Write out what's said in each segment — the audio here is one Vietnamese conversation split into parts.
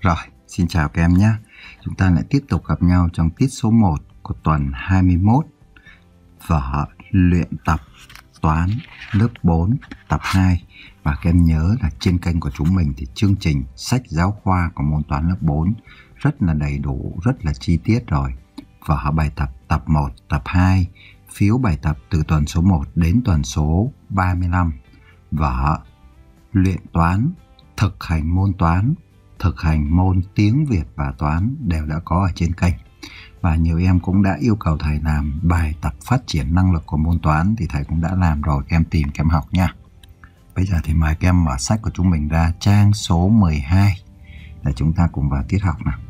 Rồi, xin chào các em nhé. Chúng ta lại tiếp tục gặp nhau trong tiết số 1 của tuần 21 vở luyện tập toán lớp 4 tập 2. Và các em nhớ là trên kênh của chúng mình thì chương trình sách giáo khoa của môn toán lớp 4 rất là đầy đủ, rất là chi tiết rồi. Vở bài tập tập 1, tập 2, phiếu bài tập từ tuần số 1 đến tuần số 35. Vở luyện toán, thực hành môn toán, thực hành môn tiếng Việt và toán đều đã có ở trên kênh. Và nhiều em cũng đã yêu cầu thầy làm bài tập phát triển năng lực của môn toán thì thầy cũng đã làm rồi, các em tìm các em học nha. Bây giờ thì mời các em mở sách của chúng mình ra trang số 12 để chúng ta cùng vào tiết học nào.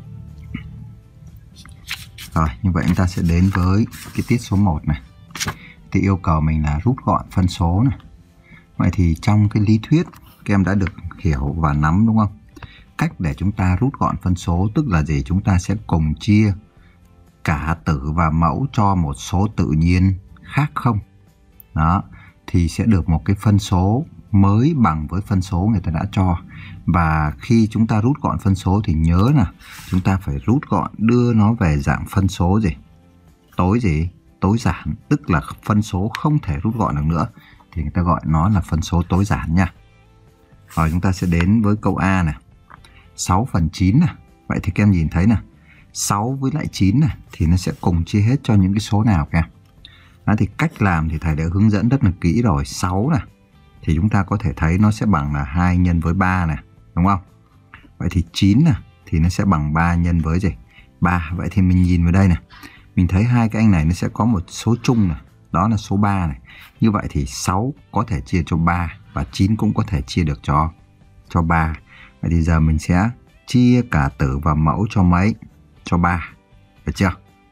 Rồi, như vậy chúng ta sẽ đến với cái tiết số 1 này. Thì yêu cầu mình là rút gọn phân số này. Vậy thì trong cái lý thuyết các em đã được hiểu và nắm đúng không? Cách để chúng ta rút gọn phân số tức là gì? Chúng ta sẽ cùng chia cả tử và mẫu cho một số tự nhiên khác không. Đó, thì sẽ được một cái phân số mới bằng với phân số người ta đã cho. Và khi chúng ta rút gọn phân số thì nhớ là chúng ta phải rút gọn, đưa nó về dạng phân số gì? Tối giản, tức là phân số không thể rút gọn được nữa. Thì người ta gọi nó là phân số tối giản nha. Rồi chúng ta sẽ đến với câu A này. 6/9 này. Vậy thì các em nhìn thấy nè, 6 với lại 9 này thì nó sẽ cùng chia hết cho những cái số nào các em. Đó, thì cách làm thì thầy đã hướng dẫn rất là kỹ rồi. 6 này thì chúng ta có thể thấy nó sẽ bằng là 2 nhân với 3 này, đúng không? Vậy thì 9 này thì nó sẽ bằng 3 nhân với gì? 3. Vậy thì mình nhìn vào đây này, mình thấy hai cái anh này nó sẽ có một số chung này, đó là số 3 này. Như vậy thì 6 có thể chia cho 3 và 9 cũng có thể chia được cho 3. Vậy thì giờ mình sẽ chia cả tử và mẫu cho mấy? Cho 3. Được chưa?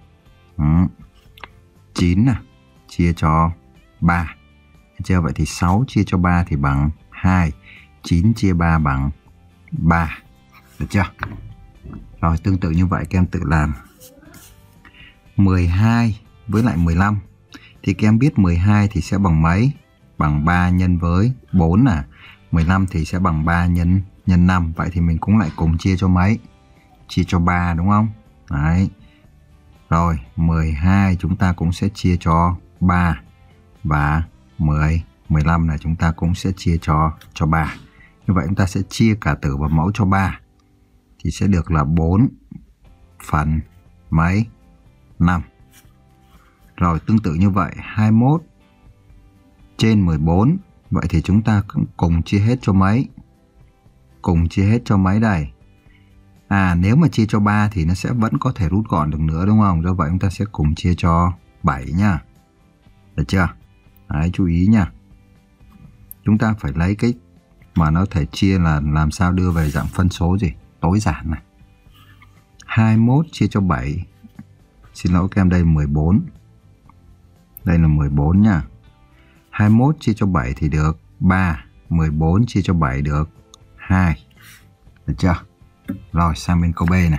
9 này chia cho 3. Được chưa? Vậy thì 6 chia cho 3 thì bằng 2. 9 chia 3 bằng 3. Được chưa? Rồi tương tự như vậy các em tự làm. 12 với lại 15. Thì các em biết 12 thì sẽ bằng mấy? Bằng 3 nhân với 4 nè. 15 thì sẽ bằng 3 nhân 5. Vậy thì mình cũng lại cùng chia cho mấy? Chia cho 3 đúng không? Đấy. Rồi 12 chúng ta cũng sẽ chia cho 3. Và 15 là chúng ta cũng sẽ chia cho 3. Như vậy chúng ta sẽ chia cả tử và mẫu cho 3. Thì sẽ được là 4 phần mấy? 5. Rồi tương tự như vậy 21 trên 14. Vậy thì chúng ta cũng cùng chia hết cho mấy? Cùng chia hết cho mấy đây? Nếu mà chia cho 3 thì nó sẽ vẫn có thể rút gọn được nữa đúng không? Do vậy chúng ta sẽ cùng chia cho 7 nha. Được chưa? Đấy, chú ý nha. Chúng ta phải lấy cái mà nó thể chia là làm sao đưa về dạng phân số gì? Tối giản này. 21 chia cho 7. Xin lỗi các em, đây 14. Đây là 14 nha. 21 chia cho 7 thì được 3. 14 chia cho 7 được 2. Được chưa? Rồi sang bên câu B này.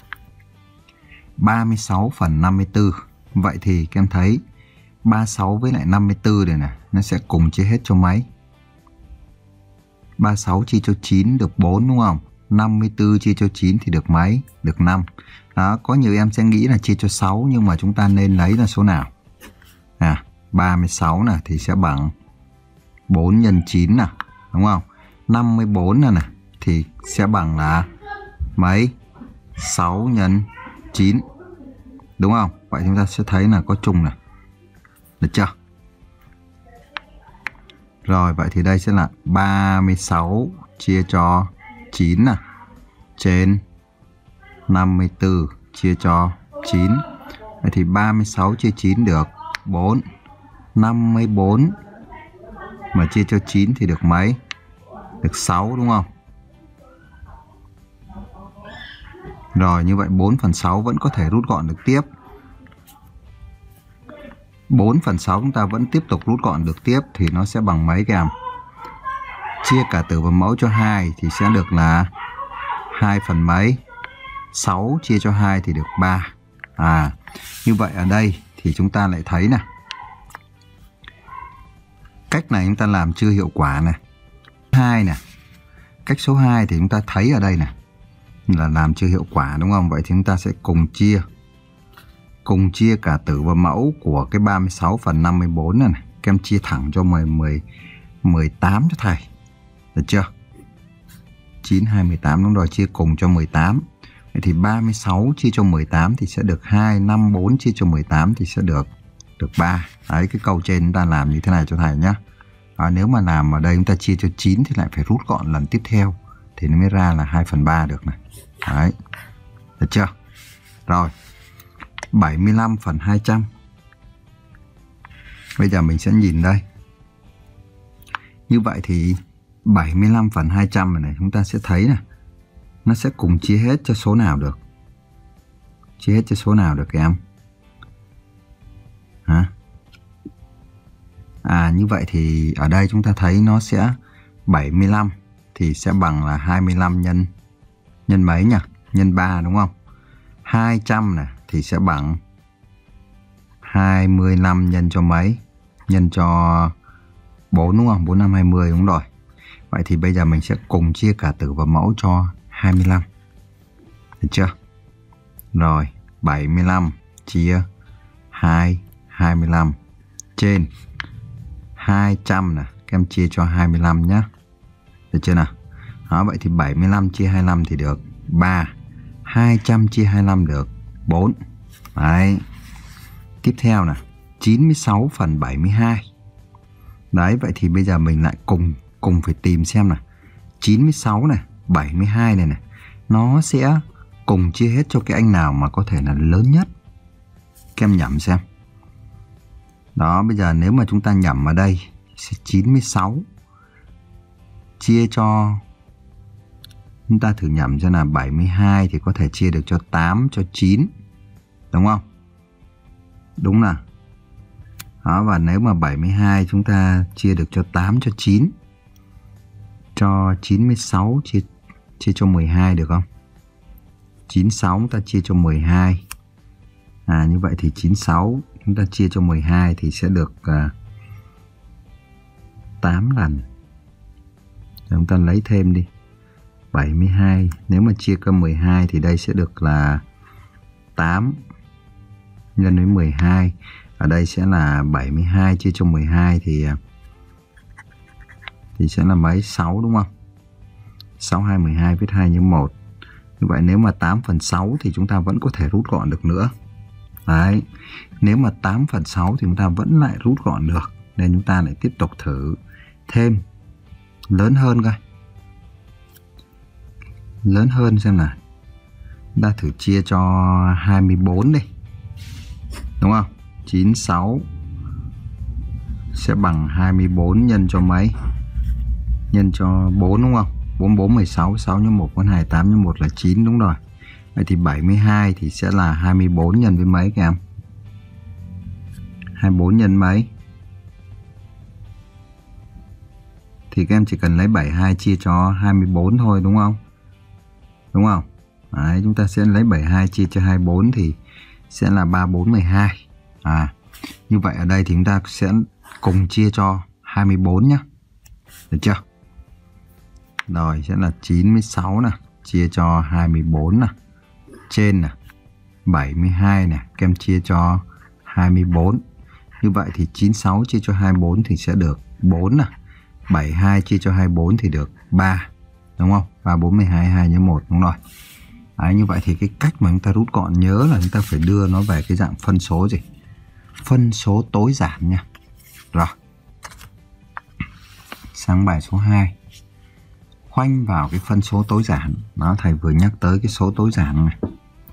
36/54. Vậy thì các em thấy 36 với lại 54 này nè, nó sẽ cùng chia hết cho mấy? 36 chia cho 9 được 4 đúng không? 54 chia cho 9 thì được mấy? Được 5. Đó, có nhiều em sẽ nghĩ là chia cho 6 nhưng mà chúng ta nên lấy là số nào? 36 này thì sẽ bằng 4 nhân 9 nè, đúng không? 54 này thì sẽ bằng là mấy? 6 nhân 9. Đúng không? Vậy chúng ta sẽ thấy là có chung này. Được chưa? Rồi vậy thì đây sẽ là 36 chia cho 9 nè, trên 54 chia cho 9. Vậy thì 36 chia 9 được 4. 54 mà chia cho 9 thì được mấy? Được 6 đúng không? Rồi như vậy 4/6 vẫn có thể rút gọn được tiếp. 4/6 chúng ta vẫn tiếp tục rút gọn được tiếp thì nó sẽ bằng mấy các em? Chia cả tử và mẫu cho 2 thì sẽ được là 2 phần mấy? 6 chia cho 2 thì được 3. Như vậy ở đây thì chúng ta lại thấy nè. Cách này chúng ta làm chưa hiệu quả này. 2 nè. Cách số 2 thì chúng ta thấy ở đây nè. là làm chưa hiệu quả đúng không? Vậy thì chúng ta sẽ cùng chia cả tử và mẫu của cái 36 phần 54 này, các em chia thẳng cho 18 cho thầy. Được chưa? 9, 2, 18 đúng rồi, chia cùng cho 18. Vậy thì 36 chia cho 18 thì sẽ được 2, 5, 4 chia cho 18 thì sẽ được 3. Đấy, cái câu trên chúng ta làm như thế này cho thầy nhé. Nếu mà làm ở đây chúng ta chia cho 9 thì lại phải rút gọn lần tiếp theo thì nó mới ra là 2 phần 3 được này. Đấy. Được chưa? Rồi. 75 phần 200. Bây giờ mình sẽ nhìn đây. Như vậy thì 75 phần 200 này chúng ta sẽ thấy này, nó sẽ cùng chia hết cho số nào được? Chia hết cho số nào được các em? Hả? Như vậy thì ở đây chúng ta thấy nó sẽ 75 thì sẽ bằng là 25 nhân mấy nhỉ? Nhân 3 đúng không? 200 này thì sẽ bằng 25 nhân cho mấy? Nhân cho 4 đúng không? 4, 5, 20 đúng rồi. Vậy thì bây giờ mình sẽ cùng chia cả tử và mẫu cho 25. Được chưa? Rồi, 75 chia 25 trên 200 này, các em chia cho 25 nhé. Được chưa nào? Đó, vậy thì 75 chia 25 thì được 3. 200 chia 25 được 4. Đấy. Tiếp theo này, 96 phần 72. Đấy, vậy thì bây giờ mình lại cùng phải tìm xem này. 96 này, 72 này, nó sẽ cùng chia hết cho cái anh nào mà có thể là lớn nhất. Các em nhẩm xem. Đó, bây giờ nếu mà chúng ta nhẩm ở đây 96 chia cho, chúng ta thử nhẩm cho là 72 thì có thể chia được cho 8 cho 9. Đúng không? Đúng nào. Đó, và nếu mà 72 chúng ta chia được cho 8 cho 9, cho 96 chia cho 12 được không? 96 chúng ta chia cho 12. Như vậy thì 96 chúng ta chia cho 12 thì sẽ được 8 lần. Chúng ta lấy thêm đi. 72, nếu mà chia cho 12 thì đây sẽ được là 8 nhân với 12. Ở đây sẽ là 72 chia cho 12 thì sẽ là mấy? 6 đúng không? 6, 2, 12 viết 2 nhân 1. Như vậy nếu mà 8 phần 6 thì chúng ta vẫn có thể rút gọn được nữa. Đấy. Nếu mà 8 phần 6 thì chúng ta vẫn lại rút gọn được. Nên chúng ta lại tiếp tục thử thêm lớn hơn coi. Lớn hơn xem nào. Chúng ta thử chia cho 24 đi. Đúng không? 96 sẽ bằng 24 nhân cho mấy? Nhân cho 4 đúng không? 4, 4, 16, 6 nhân 1, 4, 2, 8 nhân 1 là 9 đúng rồi. Vậy thì 72 thì sẽ là 24 nhân với mấy các em? 24 nhân mấy? Thì các em chỉ cần lấy 72 chia cho 24 thôi đúng không? Đúng không? Đấy, chúng ta sẽ lấy 72 chia cho 24 thì sẽ là 3, 4, 12. Như vậy ở đây thì chúng ta sẽ cùng chia cho 24 nhé. Được chưa? Rồi sẽ là 96 nè, chia cho 24 nè. Trên nè, 72 nè, các em chia cho 24. Như vậy thì 96 chia cho 24 thì sẽ được 4 nè. 72 chia cho 24 thì được 3. Đúng không? 3, 4, 12, 2 nhân 1 đúng rồi. Đấy, như vậy thì cái cách mà chúng ta rút gọn nhớ là chúng ta phải đưa nó về cái dạng phân số gì? Phân số tối giản nha. Rồi. Sang bài số 2. Khoanh vào cái phân số tối giản. Đó, thầy vừa nhắc tới cái số tối giản này.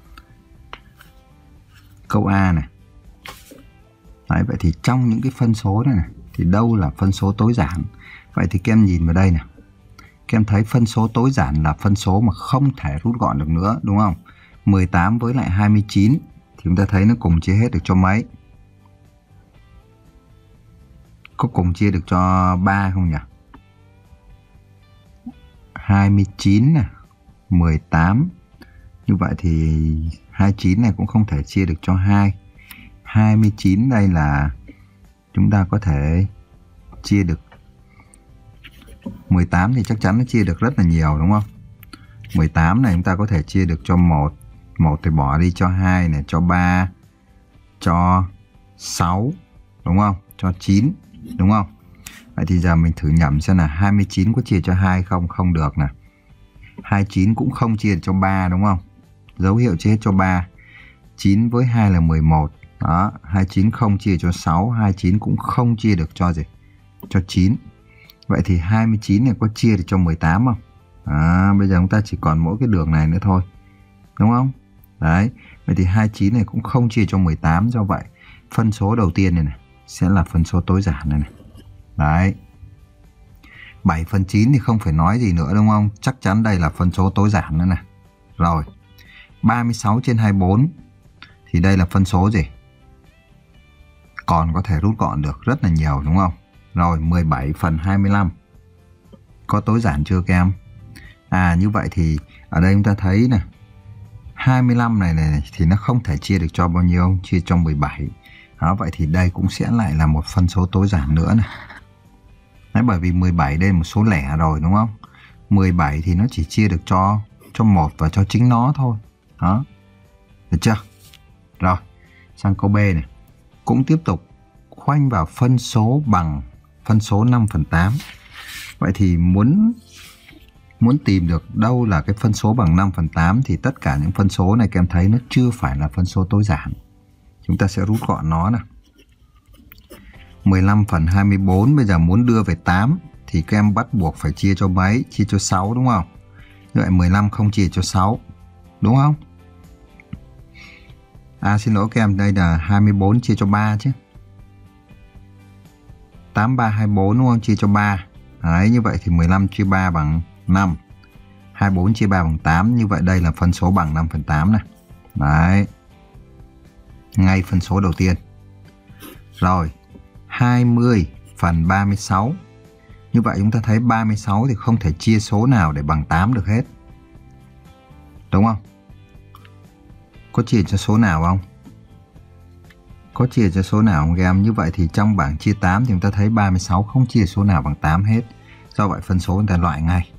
Câu A này. Đấy, vậy thì trong những cái phân số này thì đâu là phân số tối giản? Vậy thì các em nhìn vào đây này. Các em thấy phân số tối giản là phân số mà không thể rút gọn được nữa, đúng không? 18 với lại 29 thì chúng ta thấy nó cùng chia hết được cho mấy? Có cùng chia được cho 3 không nhỉ? 29 này, 18. Như vậy thì 29 này cũng không thể chia được cho 2. 29 đây là chúng ta có thể chia được 18 thì chắc chắn nó chia được rất là nhiều đúng không? 18 này chúng ta có thể chia được cho 1. 1 thì bỏ đi, cho 2 này, cho 3, cho 6, đúng không? Cho 9, đúng không? Vậy thì giờ mình thử nhẩm xem là 29 có chia cho 2 không? Không được nè. 29 cũng không chia cho 3, đúng không? Dấu hiệu chia hết cho 3. 9 với 2 là 11. Đó, 29 không chia cho 6, 29 cũng không chia được cho gì? Cho 9. Vậy thì 29 này có chia được cho 18 không? Bây giờ chúng ta chỉ còn mỗi cái đường này nữa thôi, đúng không? Đấy, vậy thì 29 này cũng không chia cho 18, do vậy phân số đầu tiên này sẽ là phân số tối giản này. Đấy. 7/9 thì không phải nói gì nữa, đúng không? Chắc chắn đây là phân số tối giản nữa này. Rồi, 36/24 thì đây là phân số gì? Còn có thể rút gọn được rất là nhiều, đúng không? Rồi, 17/25 có tối giản chưa các em? Như vậy thì ở đây chúng ta thấy nè, 25 này thì nó không thể chia được cho bao nhiêu, chia cho 17. Đó, vậy thì đây cũng sẽ lại là một phân số tối giản nữa này. Đấy, bởi vì 17 đây là một số lẻ rồi, đúng không? 17 thì nó chỉ chia được cho 1 và cho chính nó thôi. Đó, được chưa? Rồi, sang câu B này. Cũng tiếp tục khoanh vào phân số bằng phân số 5/8. Vậy thì muốn tìm được đâu là cái phân số bằng 5/8 thì tất cả những phân số này các em thấy nó chưa phải là phân số tối giản. Chúng ta sẽ rút gọn nó nè. 15/24 bây giờ muốn đưa về 8 thì các em bắt buộc phải chia cho mấy? Chia cho 6, đúng không? Như vậy 15 không chia cho 6, đúng không? Xin lỗi các em, đây là 24 chia cho 3 chứ. 8324, đúng không? Chia cho 3. Đấy, như vậy thì 15 chia 3 bằng 5. 24 chia 3 bằng 8. Như vậy đây là phân số bằng 5/8 này. Đấy. Ngay phân số đầu tiên. Rồi, 20/36. Như vậy chúng ta thấy 36 thì không thể chia số nào để bằng 8 được hết, đúng không? Có chia cho số nào không? Có chia cho số nào không các em? Như vậy thì trong bảng chia 8 thì chúng ta thấy 36 không chia số nào bằng 8 hết. Do vậy phân số chúng ta loại ngay.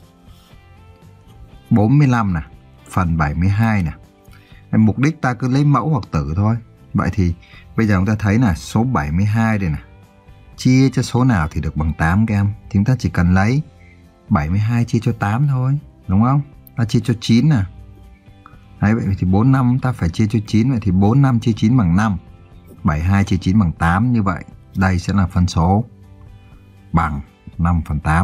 45 nè, phần 72 nè. Mục đích ta cứ lấy mẫu hoặc tử thôi. Vậy thì bây giờ chúng ta thấy là số 72 đây nè, chia cho số nào thì được bằng 8 các em? Thì chúng ta chỉ cần lấy 72 chia cho 8 thôi, đúng không? Ta chia cho 9 nè. Đấy, vậy thì 45 ta phải chia cho 9. Vậy thì 45 chia 9 bằng 5. 72 chia 9 bằng 8. Như vậy đây sẽ là phân số bằng 5/8.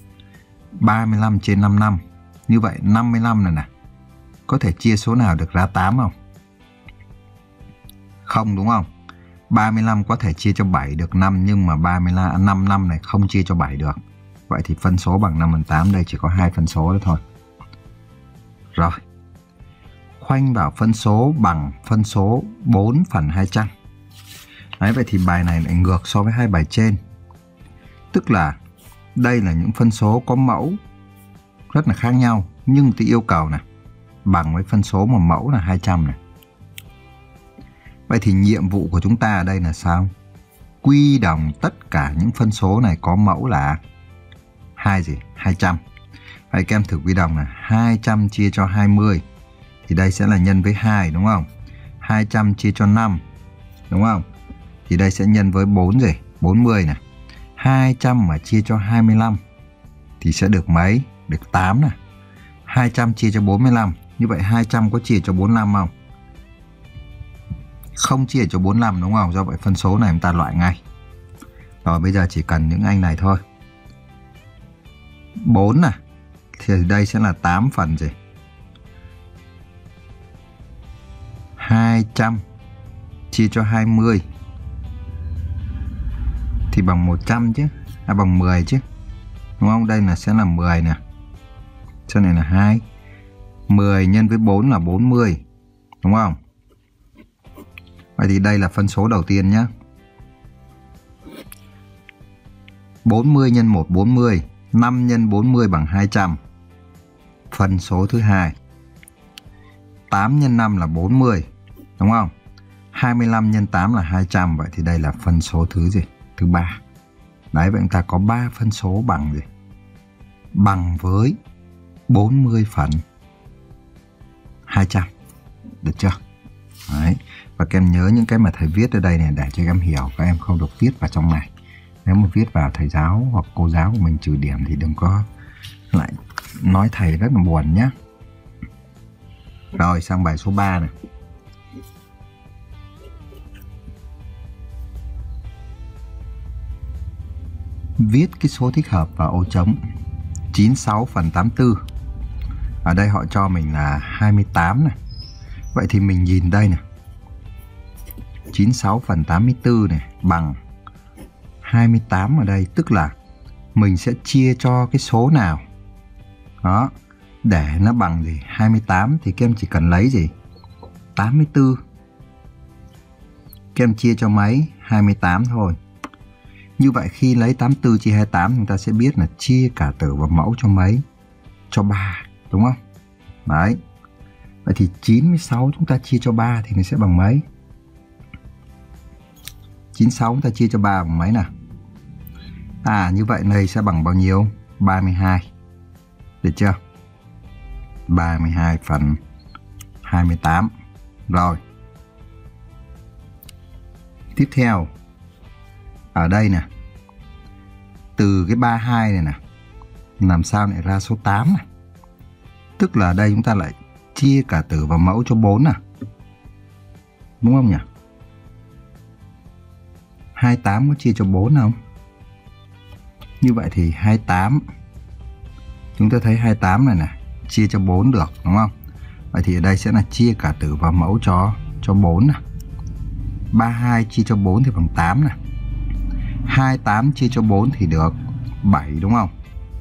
35/55. Như vậy 55 này nè, có thể chia số nào được ra 8 không? Không, đúng không? 35 có thể chia cho 7 được 5, nhưng mà 55 này không chia cho 7 được. Vậy thì phân số bằng 5/8, đây chỉ có 2 phân số đó thôi. Rồi, khoanh vào phân số bằng phân số 4/200. Đấy, vậy thì bài này lại ngược so với hai bài trên. Tức là đây là những phân số có mẫu rất là khác nhau, nhưng thì yêu cầu này bằng với phân số mà mẫu là 200 này. Vậy thì nhiệm vụ của chúng ta ở đây là sao? Quy đồng tất cả những phân số này có mẫu là 200. Vậy các em thử quy đồng là 200 chia cho 20 thì đây sẽ là nhân với 2, đúng không? 200 chia cho 5, đúng không? Thì đây sẽ nhân với 40 này. 200 mà chia cho 25 thì sẽ được mấy? Được 8 này. 200 chia cho 45. Như vậy 200 có chia cho 45 không? Không chia cho 45, đúng không? Do vậy phân số này chúng ta loại ngay. Rồi bây giờ chỉ cần những anh này thôi. 4 này. Thì đây sẽ là 8 phần gì? 200 chia cho 20 thì bằng 100 chứ. Bằng 10 chứ. Đúng không? Đây là sẽ là 10 nè. Cho này là 2. 10 nhân với 4 là 40. Đúng không? Vậy thì đây là phân số đầu tiên nhé. 40 nhân 1 40. 5 nhân 40 bằng 200. Phân số thứ hai. 8 nhân 5 là 40. Đúng không? 25 nhân 8 là 200. Vậy thì đây là phân số thứ gì? Thứ ba. Đấy, vậy chúng ta có 3 phân số bằng gì? Bằng với 40 phần 200. Được chưa? Đấy. Và các em nhớ những cái mà thầy viết ở đây này để cho các em hiểu, các em không được viết vào trong này. Nếu mà viết vào thầy giáo hoặc cô giáo của mình trừ điểm thì đừng có lại nói thầy rất là buồn nhé. Rồi sang bài số 3 này. Viết cái số thích hợp vào ô trống. 96 phần 84. Ở đây họ cho mình là 28 này. Vậy thì mình nhìn đây này. 96 phần 84 này bằng 28 ở đây, tức là mình sẽ chia cho cái số nào đó để nó bằng gì 28 thì các em chỉ cần lấy gì 84, các em chia cho mấy 28 thôi. Như vậy khi lấy 84 chia 28 chúng ta sẽ biết là chia cả tử và mẫu cho mấy, cho 3, đúng không? Đấy. Vậy thì 96 chúng ta chia cho 3 thì nó sẽ bằng mấy? 96 chúng ta chia cho 3 bằng mấy nào? Như vậy này sẽ bằng bao nhiêu? 32. Được chưa? 32 phần 28. Rồi. Tiếp theo. Ở đây nè. Từ cái 32 này nè. Làm sao lại ra số 8 này? Tức là ở đây chúng ta lại chia cả tử và mẫu cho 4 à? Đúng không nhỉ? 28 có chia cho 4 không? Như vậy thì 28, chúng ta thấy 28 này nè, chia cho 4 được, đúng không? Vậy thì ở đây sẽ là chia cả tử và mẫu cho 4 nè. 32 chia cho 4 thì bằng 8 nè. 28 chia cho 4 thì được 7, đúng không?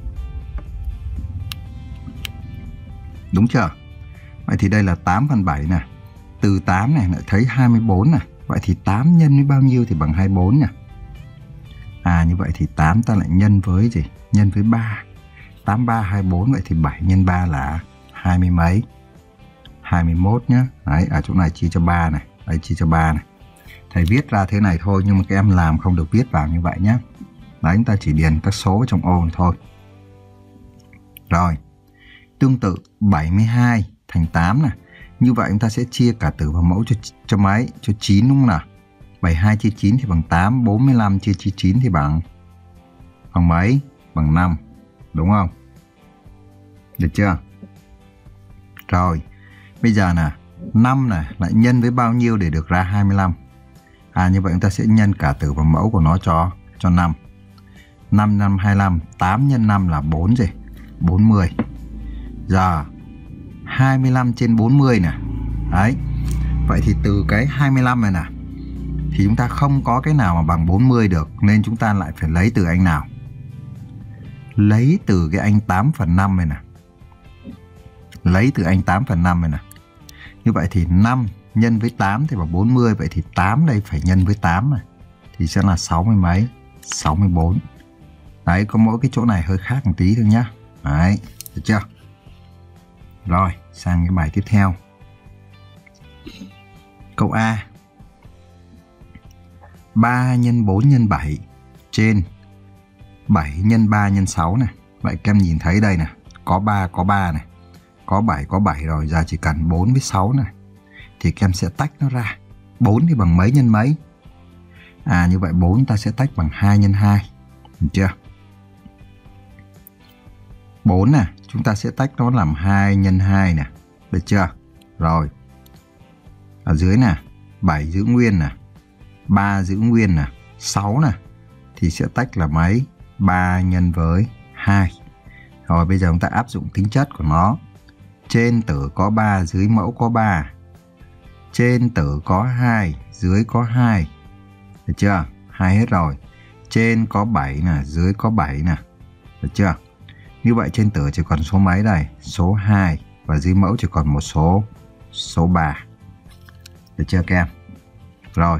Đúng chưa? Vậy thì đây là 8 phần 7 nè. Từ 8 này lại thấy 24 nè. Vậy thì 8 nhân với bao nhiêu thì bằng 24 nè. Như vậy thì 8 ta lại nhân với gì? Nhân với 3. 8 3 24, vậy thì 7 nhân 3 là 20 mấy? 21 nhá. Đấy, ở chỗ này chia cho 3 này, đây chia cho 3 này. Thầy viết ra thế này thôi nhưng mà các em làm không được viết vào như vậy nhé. Đấy, chúng ta chỉ điền các số trong ô này thôi. Rồi. Tương tự 72 thành 8 này. Như vậy chúng ta sẽ chia cả tử và mẫu cho mấy? Cho 9, đúng không nào? 72 chia 9 thì bằng 8, 45 chia 9 thì bằng mấy? Bằng 5, đúng không? Được chưa? Rồi, bây giờ nè, 5 này lại nhân với bao nhiêu để được ra 25? Như vậy chúng ta sẽ nhân cả tử và mẫu của nó cho 5. 5 5 25, 8 nhân 5 là 4 gì? 40. Giờ 25 trên 40 nè. Đấy. Vậy thì từ cái 25 này nè thì chúng ta không có cái nào mà bằng 40 được, nên chúng ta lại phải lấy từ anh nào? Lấy từ cái anh 8 phần 5 này nè. Lấy từ anh 8 phần 5 này nè. Như vậy thì 5 nhân với 8 thì bằng 40. Vậy thì 8 đây phải nhân với 8 này. Thì sẽ là 60 mấy? 64. Đấy, có mỗi cái chỗ này hơi khác một tí thôi nhá. Đấy, được chưa? Rồi, sang cái bài tiếp theo. Câu A. 3 nhân 4 nhân 7 trên 7 nhân 3 nhân 6 này. Vậy các em nhìn thấy đây nè, có 3 này, có 7 rồi, giờ chỉ cần 4 với 6 này. Thì các em sẽ tách nó ra. 4 thì bằng mấy nhân mấy? Như vậy 4 ta sẽ tách bằng 2 nhân 2. Được chưa? 4 nè, chúng ta sẽ tách nó làm 2 nhân 2 nè. Được chưa? Rồi. Ở dưới nè, 7 giữ nguyên nè, 3 giữ nguyên nè, 6 nè. Thì sẽ tách là mấy? 3 nhân với 2. Rồi bây giờ chúng ta áp dụng tính chất của nó. Trên tử có 3, dưới mẫu có 3. Trên tử có 2, dưới có 2. Được chưa? 2 hết rồi. Trên có 7 nè, dưới có 7 nè. Được chưa? Như vậy trên tử chỉ còn số mấy đây? Số 2. Và dưới mẫu chỉ còn một số 3. Được chưa các em? Rồi.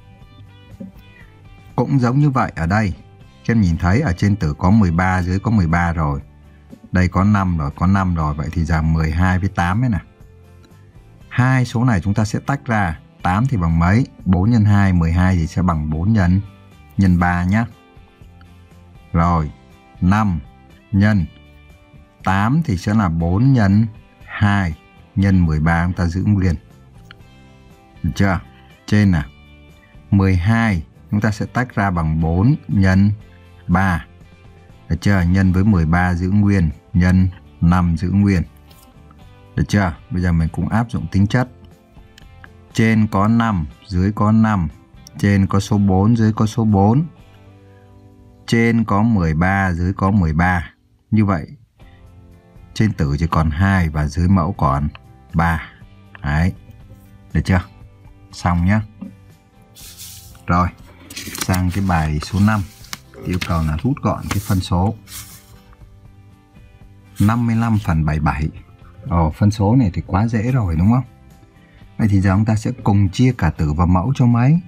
Cũng giống như vậy ở đây. Các em nhìn thấy ở trên tử có 13, dưới có 13 rồi. Đây có 5 rồi, có 5 rồi. Vậy thì ra 12 với 8 ấy nè. Hai số này chúng ta sẽ tách ra. 8 thì bằng mấy? 4 nhân 2, 12 thì sẽ bằng 4 nhân 3 nhé. Rồi, 5 nhân 8 thì sẽ là 4 nhân 2 nhân 13 chúng ta giữ nguyên. Được chưa? Trên nào. 12 chúng ta sẽ tách ra bằng 4 nhân 3. Được chưa? Nhân với 13 giữ nguyên, nhân 5 giữ nguyên. Được chưa? Bây giờ mình cũng áp dụng tính chất. Trên có 5, dưới có 5. Trên có số 4, dưới có số 4. Trên có 13, dưới có 13. Như vậy, trên tử chỉ còn 2 và dưới mẫu còn 3. Đấy. Được chưa? Xong nhé. Rồi, sang cái bài số 5. Yêu cầu là rút gọn cái phân số 55 phần 77. Phân số này thì quá dễ rồi đúng không? Vậy thì giờ chúng ta sẽ cùng chia cả tử và mẫu cho mấy?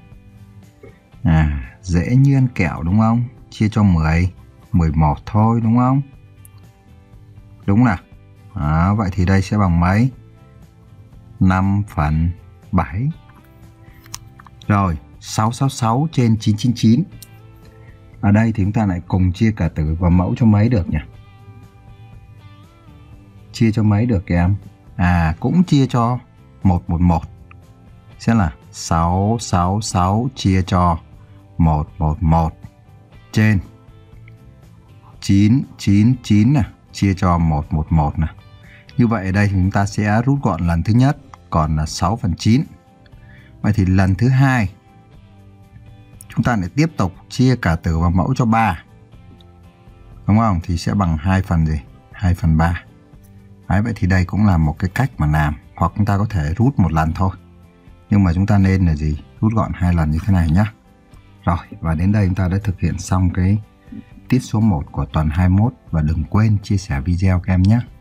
Dễ như ăn kẹo đúng không? Chia cho 10, 11 thôi đúng không? Đúng nào? Vậy thì đây sẽ bằng mấy? 5 phần 7. Rồi, 666 trên 999. Ở đây thì chúng ta lại cùng chia cả tử và mẫu cho mấy được nhỉ? Chia cho mấy được các em? Cũng chia cho 111. Sẽ là 666 chia cho 111 trên 999 này, chia cho 111 này. Như vậy ở đây thì chúng ta sẽ rút gọn lần thứ nhất còn là 6 phần 9. Vậy thì lần thứ hai chúng ta lại tiếp tục chia cả tử và mẫu cho 3. Đúng không? Thì sẽ bằng 2 phần gì? 2 phần 3. Đấy, vậy thì đây cũng là một cái cách mà làm. Hoặc chúng ta có thể rút một lần thôi. Nhưng mà chúng ta nên là gì? Rút gọn 2 lần như thế này nhé. Rồi, và đến đây chúng ta đã thực hiện xong cái tiết số 1 của tuần 21. Và đừng quên chia sẻ video các em nhé.